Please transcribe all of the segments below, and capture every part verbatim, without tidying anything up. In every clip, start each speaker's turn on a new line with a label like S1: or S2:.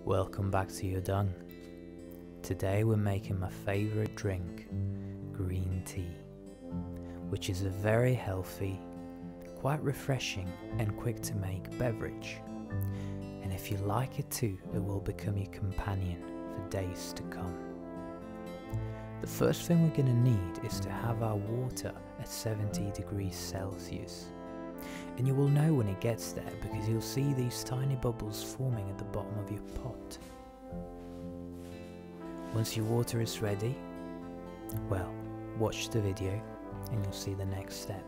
S1: Welcome back to Your Dung. Today we're making my favourite drink, green tea, which is a very healthy, quite refreshing and quick to make beverage. And if you like it too, it will become your companion for days to come. The first thing we're going to need is to have our water at seventy degrees Celsius. And you will know when it gets there because you'll see these tiny bubbles forming at the bottom of your pot. Once your water is ready, well, watch the video and you'll see the next step.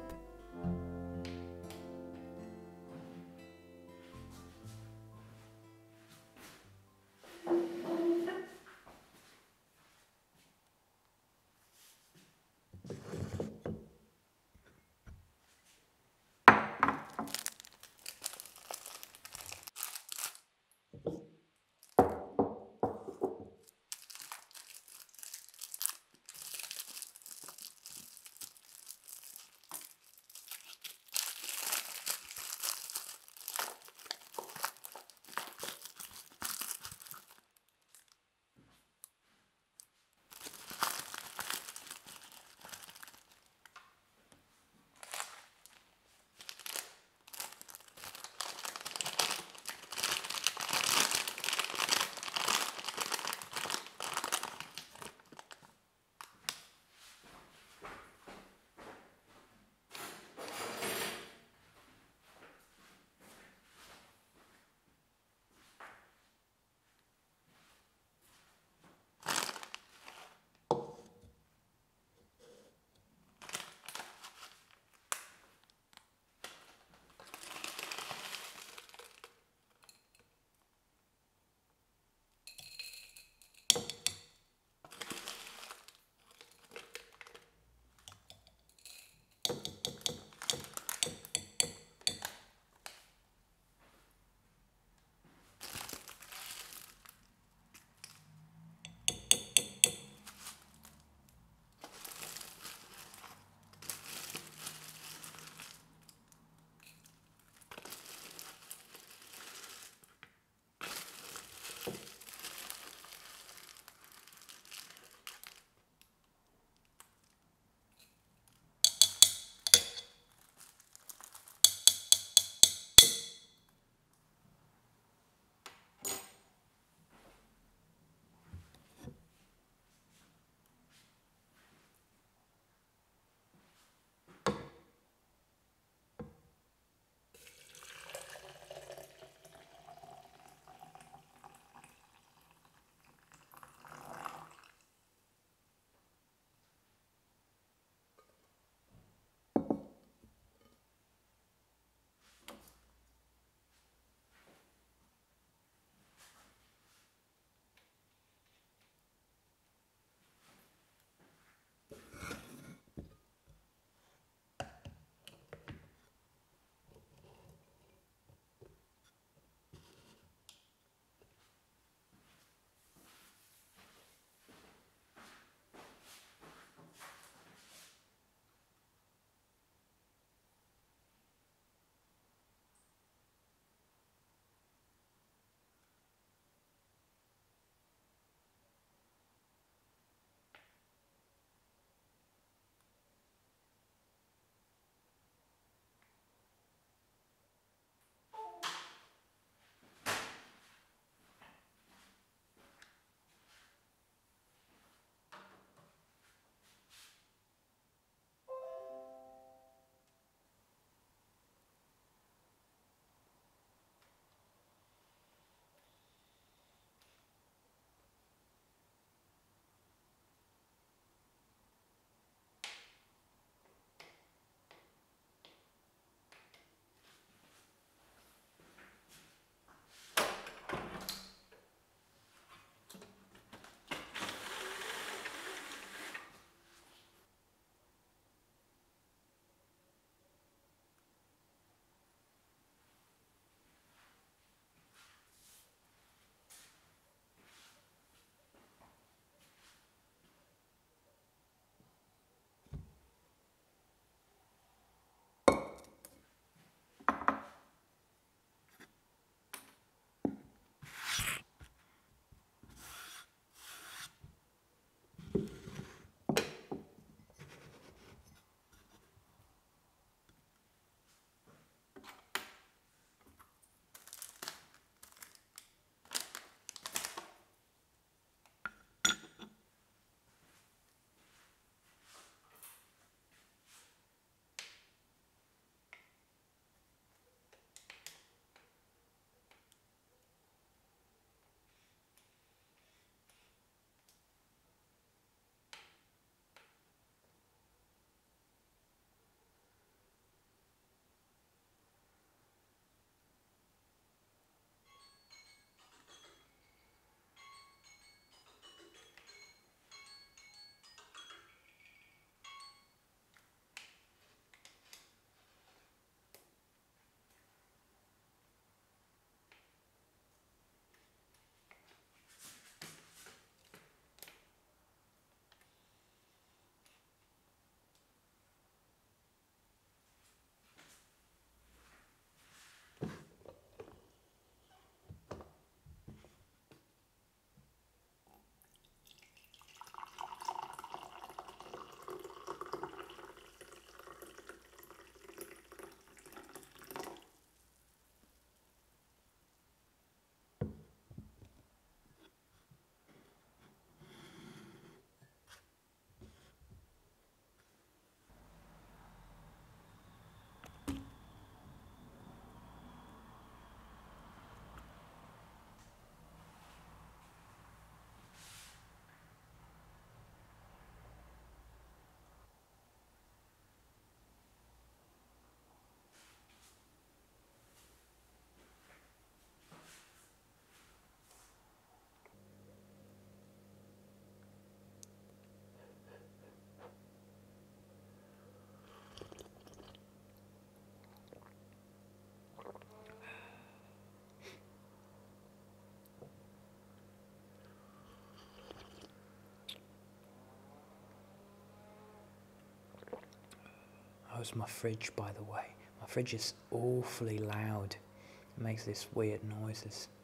S1: close my fridge, by the way. My fridge is awfully loud. It makes these weird noises.